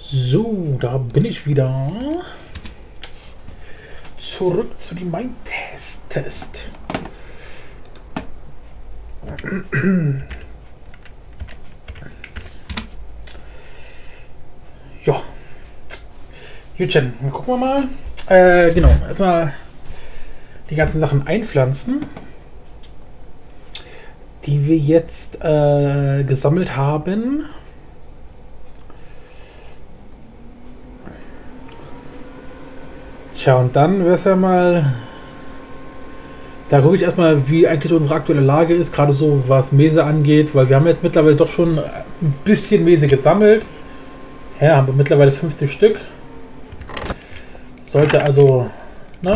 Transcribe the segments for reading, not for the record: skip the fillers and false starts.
So, da bin ich wieder. Zurück zu dem Mind-Test. Ja. Jutchen, dann gucken wir mal. Genau, erstmal die ganzen Sachen einpflanzen, die wir jetzt gesammelt haben. Tja, und dann wäre es ja mal. Da gucke ich erstmal, wie eigentlich unsere aktuelle Lage ist, gerade so was Mese angeht, weil wir haben jetzt mittlerweile doch schon ein bisschen Mese gesammelt. Ja, haben wir mittlerweile 50 Stück. Sollte also, ne?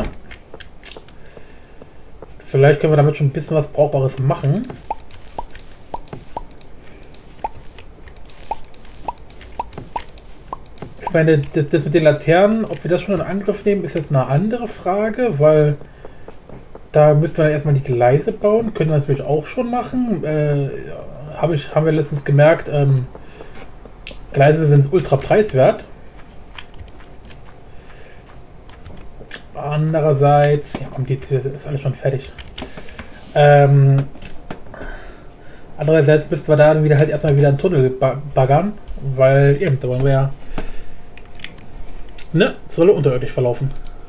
Vielleicht können wir damit schon ein bisschen was Brauchbares machen. Ich meine, das mit den Laternen, ob wir das schon in Angriff nehmen, ist jetzt eine andere Frage, weil da müssten wir dann erstmal die Gleise bauen. Können wir natürlich auch schon machen. Haben wir letztens gemerkt, Gleise sind ultra preiswert. Andererseits, ja komm, die ist alles schon fertig. Andererseits müssten wir da dann wieder halt erstmal wieder einen Tunnel baggern, weil eben, da wollen wir ja, ne, soll unterirdisch verlaufen.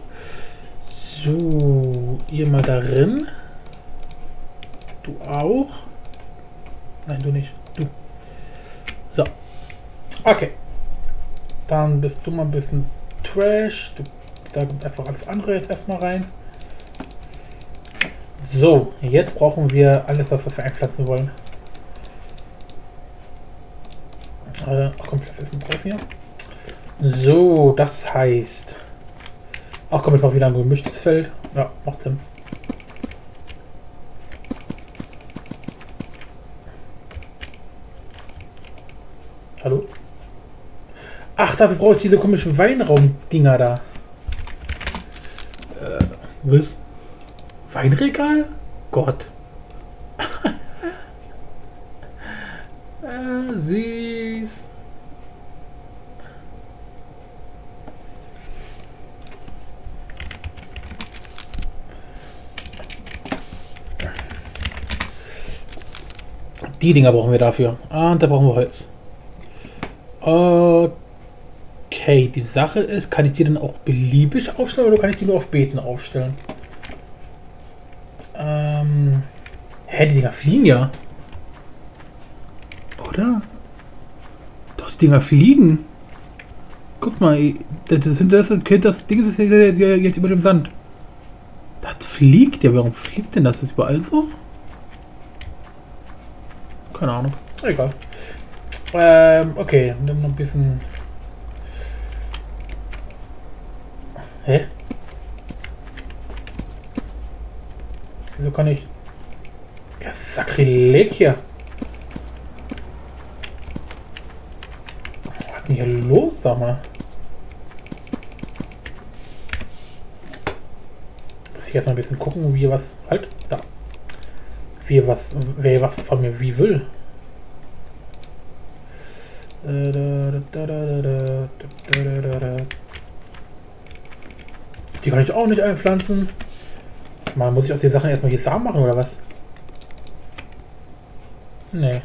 So, ihr mal darin. Du auch. Nein, du nicht. Du. So. Okay. Dann bist du mal ein bisschen Trash. Da kommt einfach alles andere jetzt erstmal rein. So, jetzt brauchen wir alles, was wir einpflanzen wollen. Ach komm, das ist ein Preis hier. So, das heißt. Ach komm, jetzt noch wieder ein gemischtes Feld. Ja, macht Sinn. Hallo? Ach, dafür brauche ich diese komischen Weinraum-Dinger da. Was? Weinregal? Gott. Süß. Die Dinger brauchen wir dafür. Und da brauchen wir Holz. Okay, die Sache ist, kann ich die dann auch beliebig aufstellen oder kann ich die nur auf Beeten aufstellen? Die Dinger fliegen ja. Oder? Doch, die Dinger fliegen. Guck mal, das Ding ist jetzt über dem Sand. Das fliegt ja. Warum fliegt denn das? Ist überall so? Keine Ahnung. Egal. Okay, dann noch ein bisschen. Hä? Wieso kann ich. Ja, Sakrileg hier. Was ist denn hier los, sag mal? Muss ich erst mal ein bisschen gucken, wie was. Halt, da. Wer was von mir wie will. Die kann ich auch nicht einpflanzen. Man muss ich aus den Sachen erstmal hier Samen machen oder was? Nee.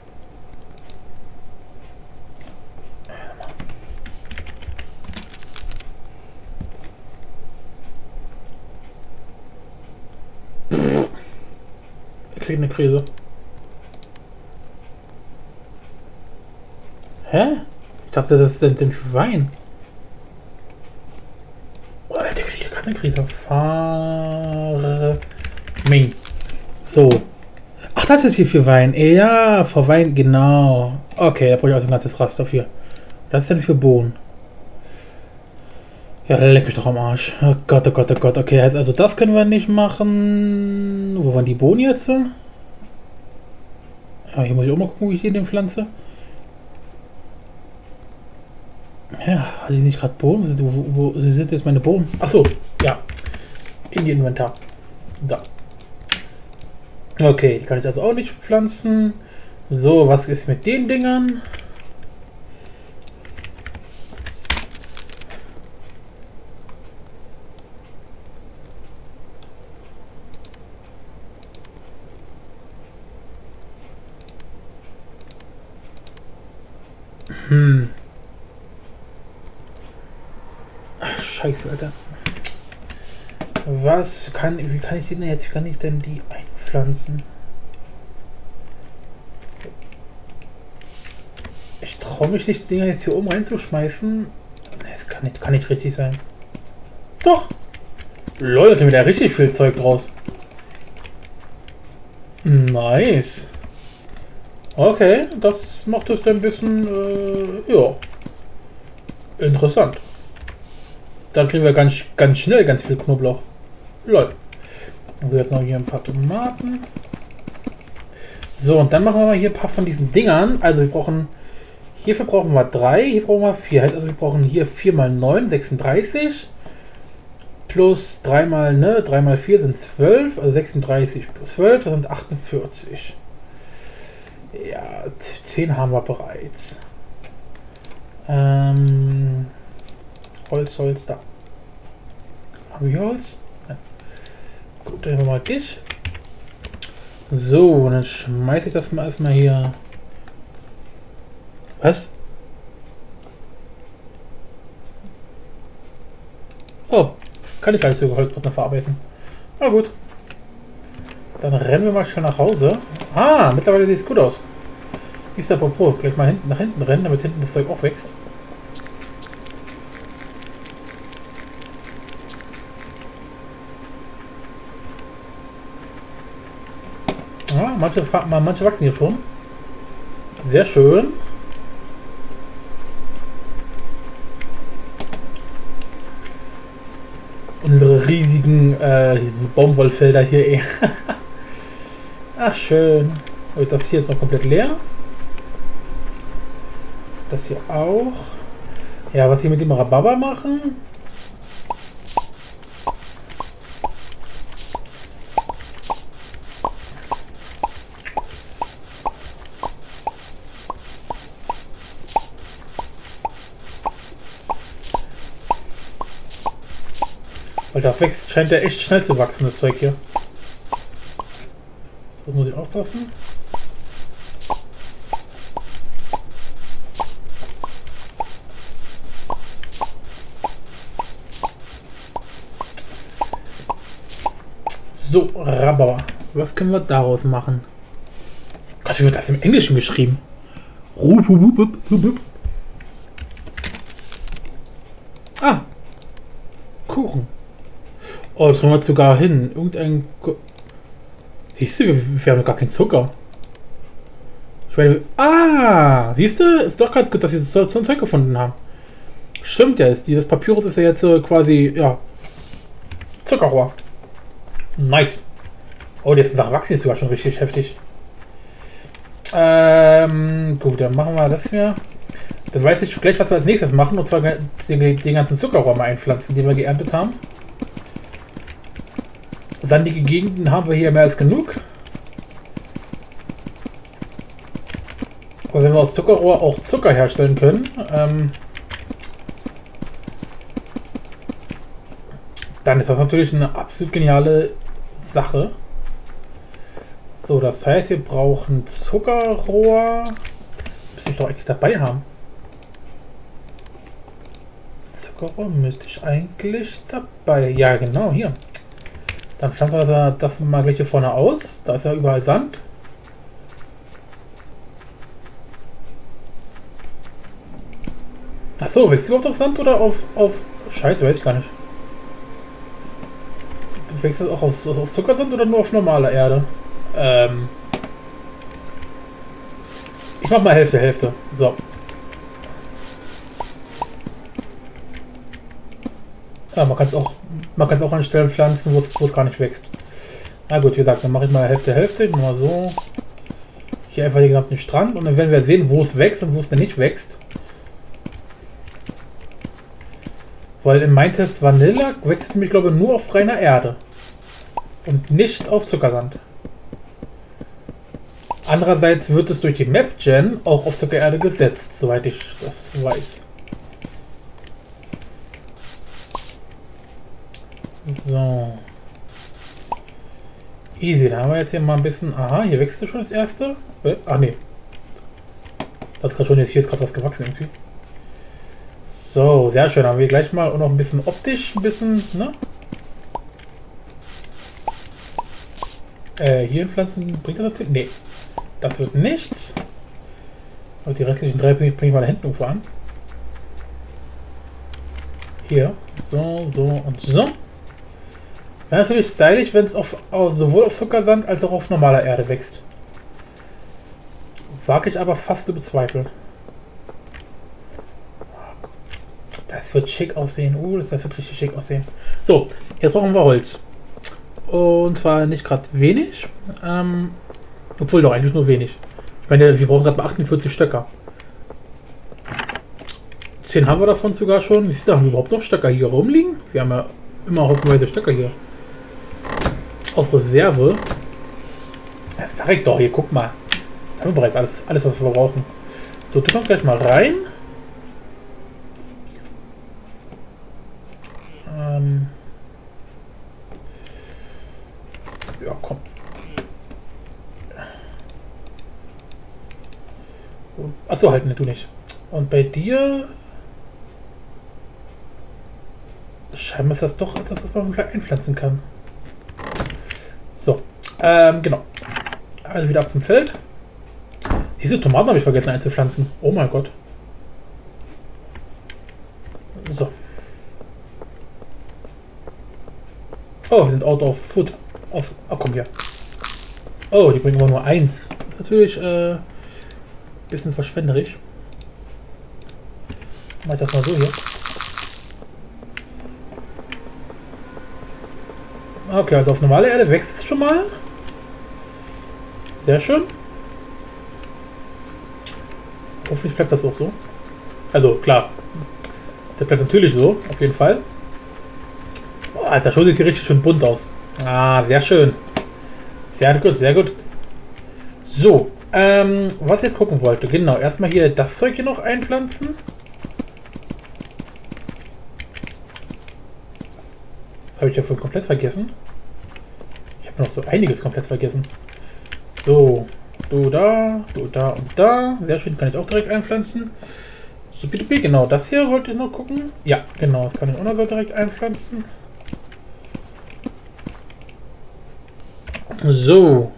Ich kriege eine Krise. Hä? Ich dachte, das sind den Schwein. Oh, der kriegt gerade eine Krise. Fahre. So. Ach, das ist hier für Wein. Ja, für Wein, genau. Okay, da brauche ich also ein ganzes Raster für. Das ist dann für Bohnen. Ja, leck mich doch am Arsch. Oh Gott, oh Gott, oh Gott. Okay, also das können wir nicht machen. Wo waren die Bohnen jetzt? Ja, hier muss ich auch mal gucken, wie ich hier den pflanze. Ja, hatte ich nicht gerade Bohnen? Wo sind jetzt meine Bohnen? Ach so, ja. In die Inventar. Da. Okay, die kann ich also auch nicht pflanzen. So, was ist mit den Dingern? Hm. Ach, scheiße, Alter. Wie kann ich die denn jetzt, wie kann ich denn die einpflanzen? Ich traue mich nicht, die Dinger jetzt hier oben reinzuschmeißen. Nee, das kann nicht richtig sein. Doch! Lol, da kommt wieder richtig viel Zeug raus. Nice. Okay, das macht es dann ein bisschen, ja, interessant. Dann kriegen wir ganz schnell ganz viel Knoblauch. Lol. Also jetzt noch hier ein paar Tomaten. So, und dann machen wir mal hier ein paar von diesen Dingern. Also wir brauchen, hierfür brauchen wir 3, hier brauchen wir 4. Also wir brauchen hier 4 mal 9, 36. Plus 3 mal, ne, 3 mal 4 sind 12. Also 36 plus 12, das sind 48. Ja, 10 haben wir bereits. Holz, da. Haben wir Holz? Ja. Gut, dann nehmen wir mal dich. So, dann schmeiße ich das mal erstmal hier. Was? Oh, kann ich gar nicht so Holzbrotten verarbeiten. Na gut. Dann rennen wir mal schnell nach Hause. Ah, mittlerweile sieht es gut aus. Ist apropos, gleich mal nach hinten rennen, damit hinten das Zeug auch wächst. Ja, manche wachsen hier schon. Sehr schön. Unsere riesigen Baumwollfelder hier eh. Ach schön. Und das hier ist noch komplett leer. Das hier auch. Ja, was hier mit dem Rhabarber machen? Weil das wächst, scheint ja echt schnell zu wachsen, das Zeug hier. So muss ich aufpassen. So, Rhabarber. Was können wir daraus machen? Gott, wie wird das im Englischen geschrieben? Ah, Kuchen. Oh, das kriegen wir sogar hin. Siehst du, wir haben gar keinen Zucker. Ich meine, siehst du, ist doch ganz gut, dass wir so ein Zeug gefunden haben. Stimmt ja, dieses Papyrus ist ja jetzt quasi, ja, Zuckerrohr. Nice. Oh, jetzt wachsen jetzt sogar schon richtig heftig. Gut, dann machen wir das hier. Dann weiß ich gleich, was wir als nächstes machen, und zwar den ganzen Zuckerrohr mal einpflanzen, den wir geerntet haben. Sandige Gegenden haben wir hier mehr als genug. Aber wenn wir aus Zuckerrohr auch Zucker herstellen können, dann ist das natürlich eine absolut geniale Sache. So, das heißt, wir brauchen Zuckerrohr. Das müsste ich doch eigentlich dabei haben. Zuckerrohr müsste ich eigentlich dabei. Ja, genau, hier. Dann pflanzen wir das mal gleich hier vorne aus. Da ist ja überall Sand. Achso, wächst du überhaupt auf Sand oder auf Scheiße, weiß ich gar nicht. Wächst das auch auf Zuckersand oder nur auf normaler Erde? Ich mach mal Hälfte, Hälfte. So. Ja, man kann es auch an Stellen pflanzen, wo es gar nicht wächst. Na gut, wie gesagt, dann mache ich mal Hälfte, Hälfte. Mal so. Hier einfach den gesamten Strand und dann werden wir sehen, wo es wächst und wo es denn nicht wächst. Weil in meinem Test Vanilla wächst es nämlich, glaube ich, nur auf reiner Erde. Und nicht auf Zuckersand. Andererseits wird es durch die Map-Gen auch auf Zuckererde gesetzt, soweit ich das weiß. So. Easy, da haben wir jetzt hier mal ein bisschen... Aha, hier wächst schon das erste. Ach nee. Was gerade schon, jetzt hier ist gerade was gewachsen irgendwie. So, sehr schön. Haben wir gleich mal auch noch ein bisschen optisch, ein bisschen, ne? Hier Pflanzen bringt das natürlich? Nee. Das wird nichts. Und die restlichen 3 bringe ich mal da hinten irgendwo an. Hier. So, so und so. Wäre natürlich stylisch, wenn es sowohl auf Zuckersand als auch auf normaler Erde wächst. Wage ich aber fast zu bezweifeln. Das wird schick aussehen. Das wird richtig schick aussehen. So, jetzt brauchen wir Holz. Und zwar nicht gerade wenig. Obwohl doch eigentlich nur wenig. Ich meine, wir brauchen gerade mal 48 Stöcker. 10 haben wir davon sogar schon. Wie viele haben wir überhaupt noch Stöcker hier rumliegen? Wir haben ja immer hoffenweise Stöcker hier. Auf Reserve. Das sag ich doch hier, guck mal. Da haben wir bereits alles, was wir brauchen. So, du kommst gleich mal rein. Ja, komm. Achso, halt, ne, du nicht. Und bei dir... Scheinbar ist das doch etwas, was man vielleicht einpflanzen kann. So, genau. Also wieder ab zum Feld. Diese Tomaten habe ich vergessen einzupflanzen. Oh mein Gott. So. Oh, wir sind out of food. Oh, komm hier. Oh, die bringen aber nur 1. Natürlich, bisschen verschwenderisch. Mach ich das mal so hier. Okay, also auf normale Erde wächst es schon mal. Sehr schön. Hoffentlich bleibt das auch so. Also klar, der bleibt natürlich so, auf jeden Fall. Oh, Alter, schon sieht hier richtig schön bunt aus. Ah, sehr schön. Sehr gut, sehr gut. So, was ich jetzt gucken wollte, genau, erstmal hier das Zeug hier noch einpflanzen. Das habe ich ja vorhin komplett vergessen. Ich habe noch so einiges komplett vergessen. So, du da und da. Sehr schön, kann ich auch direkt einpflanzen. So, bitte, genau, das hier wollte ich noch gucken. Ja, genau, das kann ich auch noch direkt einpflanzen. So.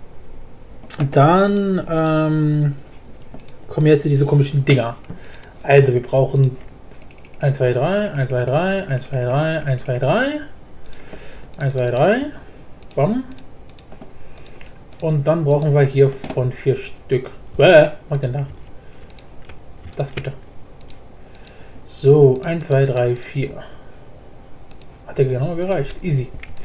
Dann kommen jetzt diese komischen Dinger. Also wir brauchen 1, 2, 3, 1, 2, 3, 1, 2, 3, 1, 2, 3, 1, 2, 3. Bam. Und dann brauchen wir hier von 4 Stück. Was denn da? Das bitte. So, 1, 2, 3, 4. Hat der genau gereicht. Easy.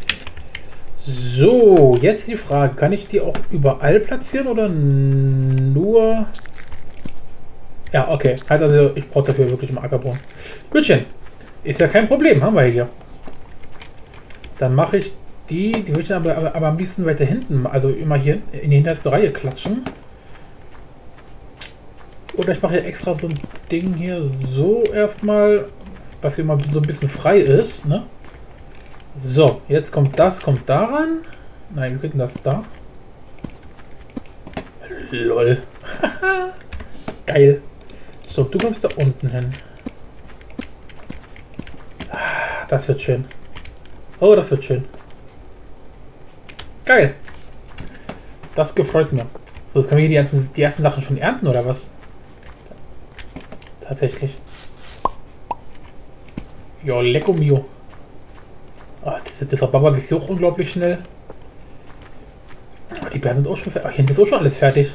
So, jetzt die Frage, kann ich die auch überall platzieren oder nur... Ja, okay. Heißt also, ich brauche dafür wirklich mal Ackerboden. Gutchen. Ist ja kein Problem, haben wir hier. Dann mache ich die würde ich aber am liebsten weiter hinten, also immer hier in die hinterste Reihe klatschen. Oder ich mache hier extra so ein Ding hier so erstmal, dass hier mal so ein bisschen frei ist, ne? So, jetzt kommt daran. Nein, wir kriegen das da. Lol. Geil. So, du kommst da unten hin. Das wird schön. Oh, das wird schön. Geil. Das gefreut mir. So, jetzt können wir hier die ersten Sachen schon ernten, oder was? Tatsächlich. Jo, lecko mio. Oh, das Rhabarber wächst auch unglaublich schnell. Oh, die Beeren sind auch schon fertig. Oh, hier ist auch schon alles fertig.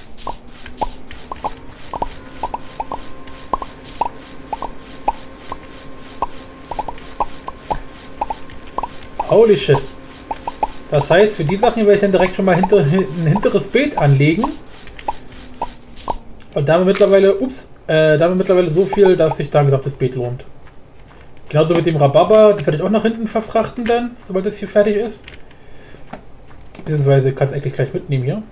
Holy shit. Das heißt, für die Sachen werde ich dann direkt schon mal ein hinteres Beet anlegen. Und damit mittlerweile so viel, dass sich da ein gesamtes Beet lohnt. Genauso mit dem Rhabarber, das werde ich auch nach hinten verfrachten dann, sobald das hier fertig ist. Beziehungsweise kann es eigentlich gleich mitnehmen hier.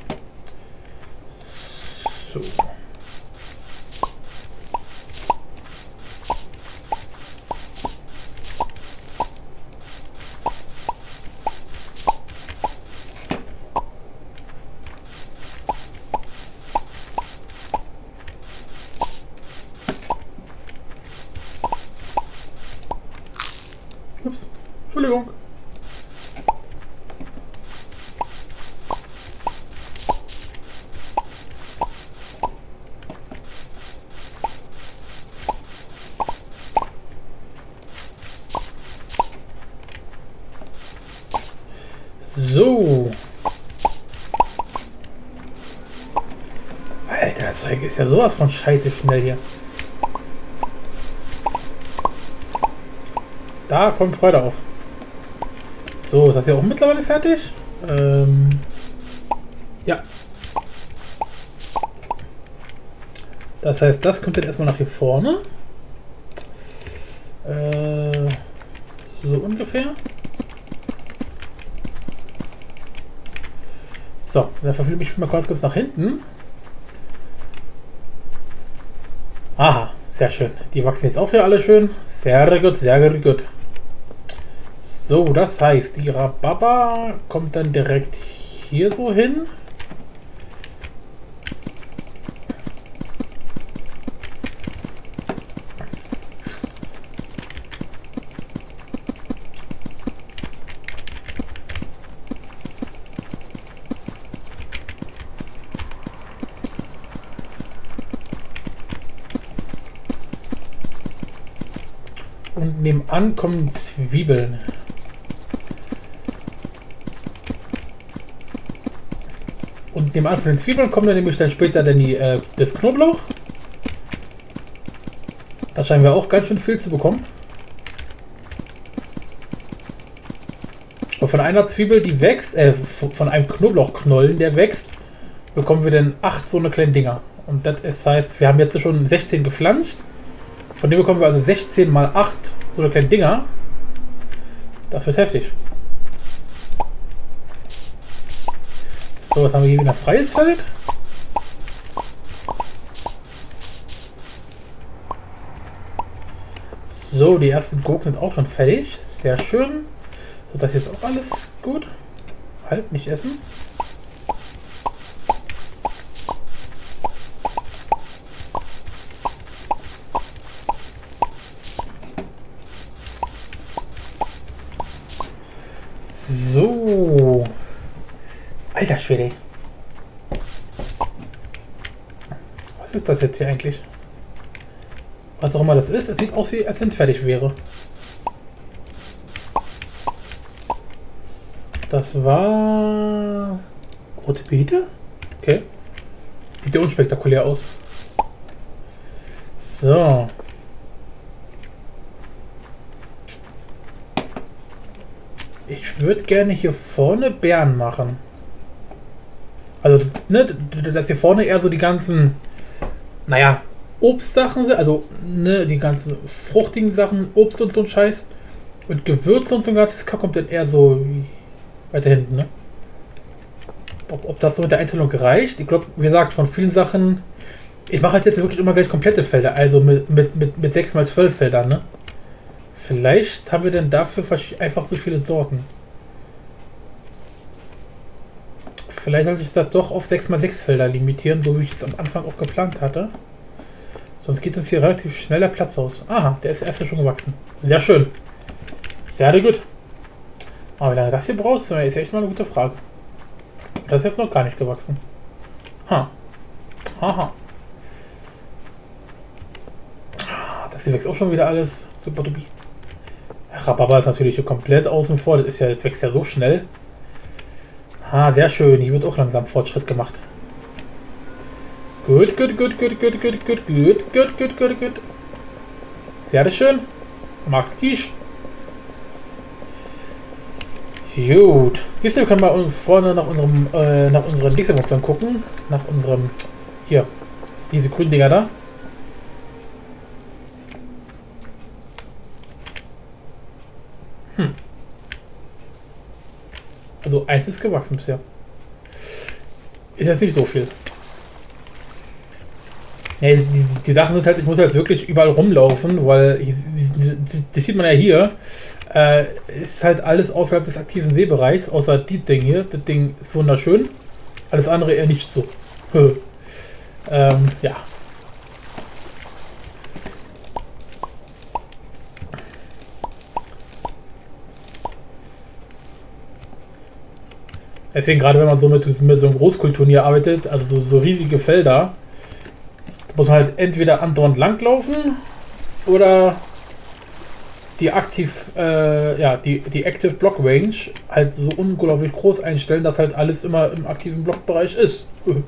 So. Entschuldigung. So. Alter, das Zeug ist ja sowas von scheiße schnell hier. Da kommt Freude auf. So, ist das ja auch mittlerweile fertig? Ja. Das heißt, das kommt dann erstmal nach hier vorne. So ungefähr. So, dann verfüge ich mich mal kurz nach hinten. Aha, sehr schön. Die wachsen jetzt auch hier alle schön. Sehr gut, sehr gut. So, das heißt, die Rhabarber kommt dann direkt hier so hin. Und nebenan kommen Zwiebeln. Und nebenan von den Zwiebeln kommt dann nämlich dann später dann das Knoblauch. Da scheinen wir auch ganz schön viel zu bekommen. Und von einer Zwiebel, die wächst, von einem Knoblauchknollen, der wächst, bekommen wir dann 8 so eine kleinen Dinger. Und das heißt, wir haben jetzt schon 16 gepflanzt. Von dem bekommen wir also 16 mal 8 so eine kleine Dinger. Das wird heftig. So, jetzt haben wir hier wieder ein freies Feld. So, die ersten Gurken sind auch schon fertig. Sehr schön. So, das hier ist auch alles gut. Halt, nicht essen. So. Alter Schwede. Was ist das jetzt hier eigentlich? Was auch immer das ist, es sieht aus, wie als wenn es fertig wäre. Das war... rote Beete? Okay. Sieht ja unspektakulär aus. So. Ich würde gerne hier vorne Beeren machen. Also, ne, dass hier vorne eher so die ganzen, naja, Obstsachen sind, also, ne, die ganzen fruchtigen Sachen, Obst und so ein Scheiß. Und Gewürze und so ein ganzes Kack kommt dann eher so weiter hinten, ne? Ob das so mit der Einteilung reicht? Ich glaube, wie gesagt, von vielen Sachen, ich mache halt jetzt wirklich immer gleich komplette Felder, also mit 6 mal 12 Feldern, ne? Vielleicht haben wir denn dafür einfach so viele Sorten. Vielleicht sollte ich das doch auf 6 mal 6 Felder limitieren, so wie ich es am Anfang auch geplant hatte. Sonst geht uns hier relativ schneller Platz aus. Aha, der ist erste schon gewachsen. Sehr schön. Sehr gut. Aber wie lange das hier braucht, ist echt mal eine gute Frage. Das ist jetzt noch gar nicht gewachsen. Ha. Haha. Das hier wächst auch schon wieder alles. Super dupi. Rhabarber ist natürlich hier komplett außen vor. Das wächst ja so schnell. Ah, sehr schön. Hier wird auch langsam Fortschritt gemacht. Gut. Sehr schön. Macht Kisch. Gut. Wisst ihr, wir können mal vorne nach unseren Dingsebums gucken. Nach unserem... Hier. Diese grünen Dinger da. Also eins ist gewachsen bisher. Ist jetzt nicht so viel. Ja, die Sachen sind halt, ich muss halt wirklich überall rumlaufen, weil das sieht man ja hier. Ist halt alles außerhalb des aktiven Seebereichs, außer die Ding hier. Das Ding ist wunderschön. Alles andere eher nicht so. Ja. Deswegen gerade wenn man so mit so einem Großkulturen hier arbeitet, also so riesige Felder, da muss man halt entweder andauernd langlaufen oder die die Active Block Range halt so unglaublich groß einstellen, dass halt alles immer im aktiven Blockbereich ist.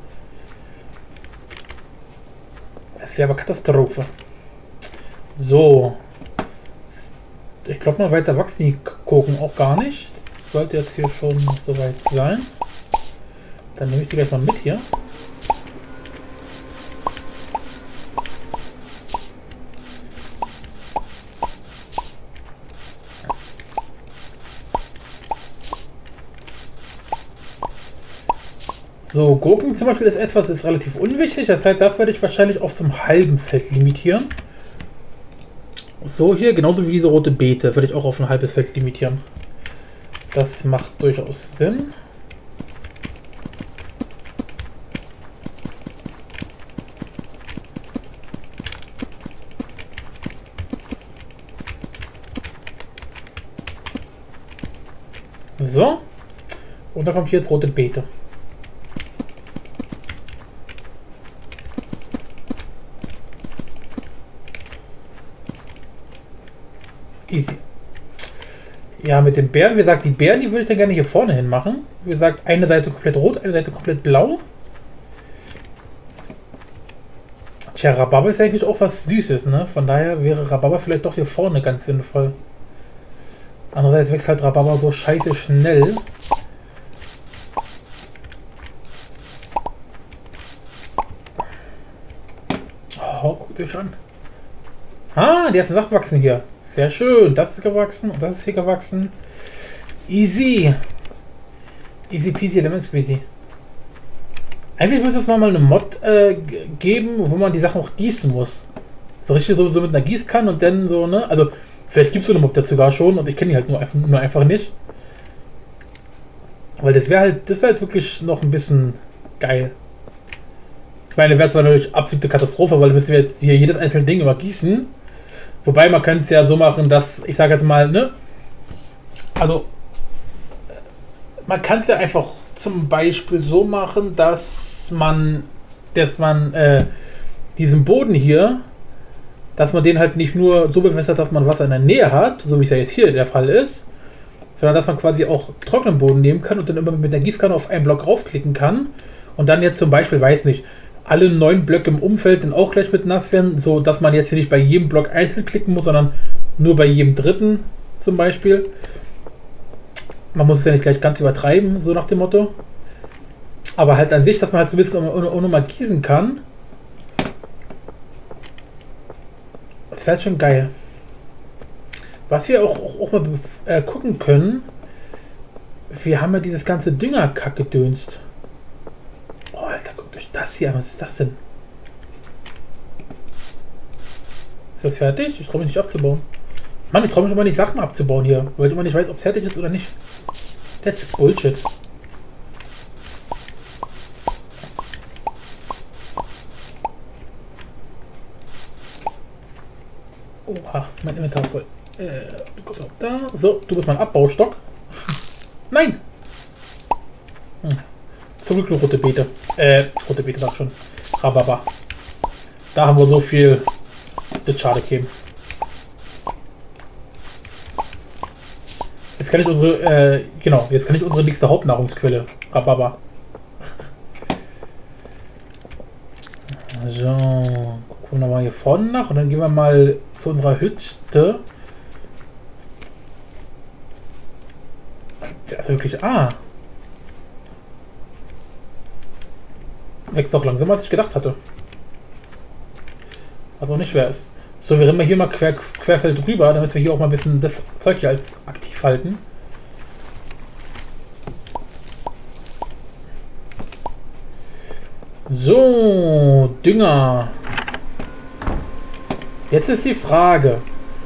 Das wäre aber Katastrophe. So. Ich glaube, mal weiter wachsen die Koken auch gar nicht. Das sollte jetzt hier schon soweit sein. Dann nehme ich die gleich mal mit hier. So, Gurken zum Beispiel ist etwas, ist relativ unwichtig. Das heißt, das werde ich wahrscheinlich auf so einem halben Feld limitieren. So hier, genauso wie diese rote Beete, würde ich auch auf ein halbes Feld limitieren. Das macht durchaus Sinn. So. Und da kommt hier jetzt rote Beete. Easy. Ja, mit den Beeren, wie gesagt, die Beeren, die würde ich dann gerne hier vorne hin machen. Wie gesagt, eine Seite komplett rot, eine Seite komplett blau. Tja, Rhabarber ist eigentlich auch was Süßes, ne? Von daher wäre Rhabarber vielleicht doch hier vorne ganz sinnvoll. Andererseits wächst halt Rhabarber so scheiße schnell. Oh, guckt euch an. Ah, die ersten Sachen wachsen hier. Sehr schön. Das ist gewachsen und das ist hier gewachsen. Easy. Easy peasy lemon squeezy. Eigentlich müsste es mal eine Mod geben, wo man die Sachen auch gießen muss. So richtig so mit einer Gießkanne und dann so, ne? Also, vielleicht gibt es so eine Mod dazu sogar schon und ich kenne die halt nur einfach nicht. Weil das wäre halt wirklich noch ein bisschen geil. Ich meine, wäre zwar natürlich absolute Katastrophe, weil wir müssen jetzt hier jedes einzelne Ding immer gießen. Wobei man könnte es ja so machen, dass, ich sage jetzt mal, ne? Also, man kann es ja einfach zum Beispiel so machen, dass man diesen Boden hier, dass man den halt nicht nur so bewässert, dass man Wasser in der Nähe hat, so wie es ja jetzt hier der Fall ist, sondern dass man quasi auch trockenen Boden nehmen kann und dann immer mit der Gießkanne auf einen Block raufklicken kann und dann jetzt zum Beispiel, weiß nicht, alle 9 Blöcke im Umfeld dann auch gleich mit nass werden, so dass man jetzt hier nicht bei jedem Block einzeln klicken muss, sondern nur bei jedem dritten zum Beispiel. Man muss es ja nicht gleich ganz übertreiben, so nach dem Motto. Aber halt an sich, dass man halt so ein bisschen ohne mal gießen kann. Das wäre halt schon geil. Was wir auch mal gucken können, wir haben ja dieses ganze Düngerkack gedönst. Oh, Alter, guckt euch das hier an. Was ist das denn? Ist das fertig? Ich traue mich nicht abzubauen. Mann, ich traue mich immer nicht, Sachen abzubauen hier, weil ich immer nicht weiß, ob es fertig ist oder nicht. That's Bullshit. Oha, mein Inventar ist voll. Du kommst auch da. So, du bist mein Abbaustock. Nein! Zum Glück eine rote Beete. Rote Beete war schon. Rhabarber. Da haben wir so viel. Das schade gegeben. Jetzt kann ich unsere, jetzt kann ich unsere nächste Hauptnahrungsquelle. Rhabarber. So, gucken wir mal hier vorne nach und dann gehen wir mal zu unserer Hütte. Ja, ist wirklich. Wächst auch langsamer, als ich gedacht hatte. Was auch nicht schwer ist. So, wir rennen mal hier mal querfeld rüber, damit wir hier auch mal ein bisschen das Zeug hier als aktiv halten. So, Dünger. Jetzt ist die Frage.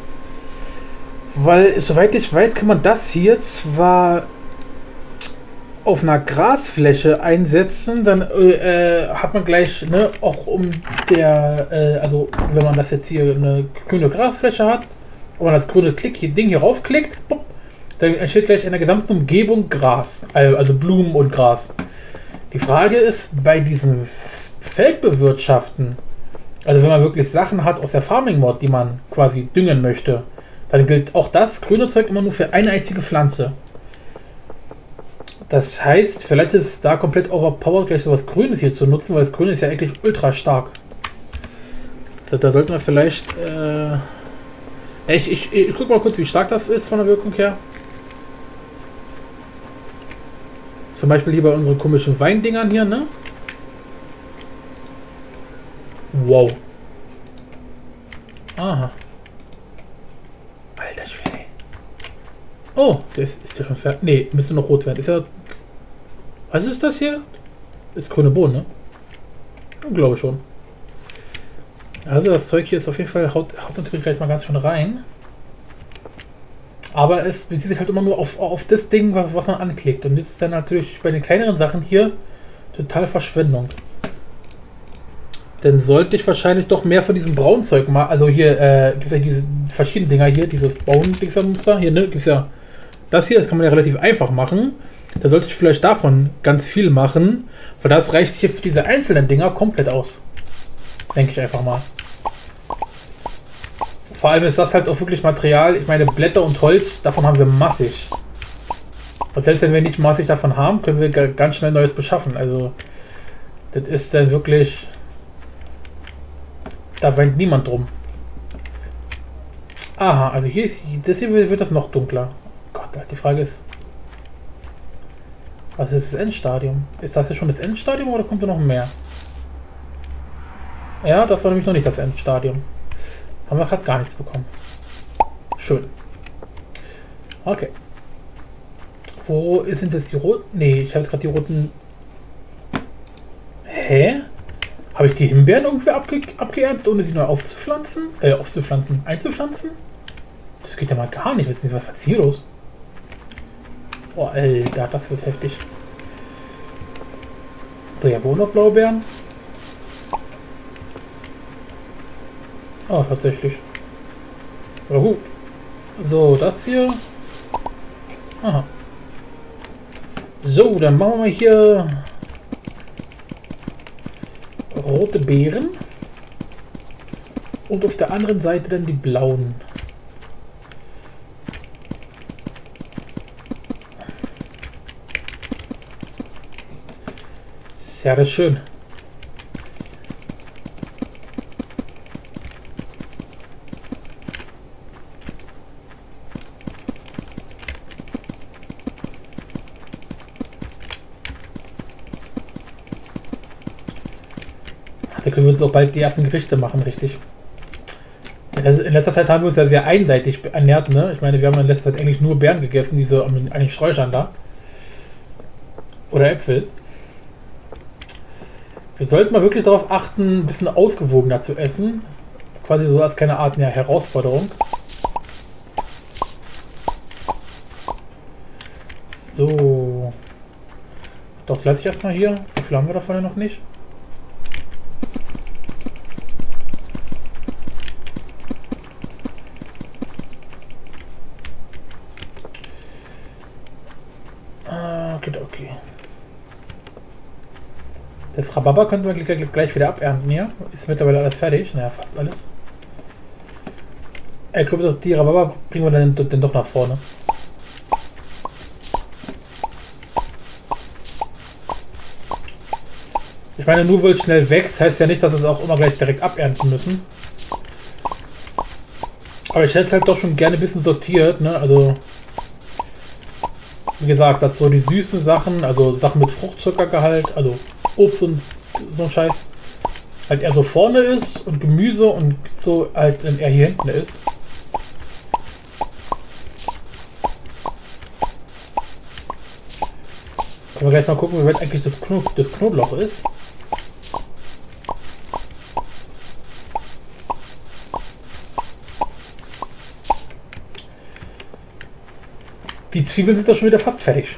Weil, soweit ich weiß, kann man das hier zwar auf einer Grasfläche einsetzen, dann hat man gleich, ne, auch also wenn man das jetzt hier eine grüne Grasfläche hat, und man das grüne Ding hier raufklickt, dann entsteht gleich in der gesamten Umgebung Gras, also Blumen und Gras. Die Frage ist, bei diesem Feldbewirtschaften, also wenn man wirklich Sachen hat aus der Farming-Mod, die man quasi düngen möchte, dann gilt auch das grüne Zeug immer nur für eine einzige Pflanze. Das heißt, vielleicht ist es da komplett overpowered, gleich sowas Grünes hier zu nutzen, weil das Grüne ist ja eigentlich ultra stark. Da sollten wir vielleicht... Ich guck mal kurz, wie stark das ist von der Wirkung her. Zum Beispiel hier bei unseren komischen Weindingern hier, ne? Wow. Aha. Alter Schwede. Oh, ist der schon fertig? Ne, müsste noch rot werden. Ist ja... Was ist das hier? Ist grüne Bohnen, ne? Ich glaube schon. Also das Zeug hier ist auf jeden Fall, haut natürlich gleich mal ganz schön rein. Aber es bezieht sich halt immer nur auf das Ding, was man anklickt. Und das ist dann natürlich bei den kleineren Sachen hier total Verschwendung. Dann sollte ich wahrscheinlich doch mehr von diesem Braunzeug mal, also hier gibt es ja diese verschiedenen Dinger hier, dieses Braun-Muster hier, ne, gibt es ja das hier, das kann man ja relativ einfach machen. Da sollte ich vielleicht davon ganz viel machen, weil das reicht hier für diese einzelnen Dinger komplett aus. Denke ich einfach mal. Vor allem ist das halt auch wirklich Material, ich meine Blätter und Holz, davon haben wir massig. Und selbst wenn wir nicht massig davon haben, können wir ganz schnell Neues beschaffen. Also das ist dann wirklich... Da weint niemand drum. Aha, also hier ist, das hier wird das noch dunkler. Gott, die Frage ist... Was ist das Endstadium? Ist das hier schon das Endstadium oder kommt da noch mehr? Ja, das war nämlich noch nicht das Endstadium. Haben wir gerade gar nichts bekommen. Schön. Okay. Wo sind das die roten? Ne, ich habe gerade die roten... Hä? Habe ich die Himbeeren irgendwie abgeerntet, ohne sie neu einzupflanzen? Das geht ja mal gar nicht. Was ist hier los? Oh, Alter, das wird heftig. So, ja, wo noch Blaubeeren? Oh, tatsächlich. Aber gut. So, das hier. Aha. So, dann machen wir mal hier rote Beeren. Und auf der anderen Seite dann die blauen. Sehr das schön. Da können wir uns auch bald die ersten Gerichte machen, richtig. In letzter Zeit haben wir uns ja sehr einseitig ernährt, ne? Ich meine, wir haben in letzter Zeit eigentlich nur Beeren gegessen, diese an den Sträuchern da. Oder Äpfel. Wir sollten mal wirklich darauf achten, ein bisschen ausgewogener zu essen. Quasi so als keine Art mehr Herausforderung. So. Doch, lasse ich erstmal hier. So viel haben wir davon ja noch nicht. Okay. Das Rhabarber könnten wir gleich wieder abernten hier. Ist mittlerweile alles fertig. Naja, fast alles. Ich glaube, die Rhabarber bringen wir dann doch nach vorne. Ich meine, nur weil es schnell wächst, heißt ja nicht, dass wir es auch immer gleich direkt abernten müssen. Aber ich hätte es halt doch schon gerne ein bisschen sortiert, ne? Also, wie gesagt, dass so die süßen Sachen, also Sachen mit Fruchtzuckergehalt, also Obst und so ein Scheiß, halt eher so vorne ist und Gemüse und so halt eher hier hinten ist. Können wir gleich mal gucken, wie weit eigentlich das Knoblauch ist. Die Zwiebeln sind doch schon wieder fast fertig.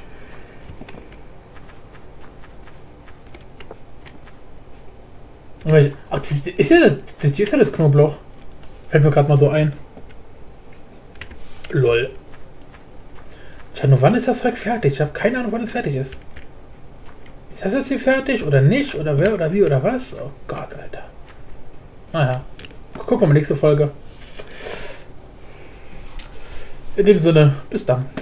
Ach, das ist ja das Knoblauch. Fällt mir gerade mal so ein. Lol. Ja, nur wann ist das Zeug fertig? Ich habe keine Ahnung, wann es fertig ist. Ist das jetzt hier fertig oder nicht? Oder wer oder wie oder was? Oh Gott, Alter. Naja. Gucken wir mal nächste Folge. In dem Sinne, bis dann.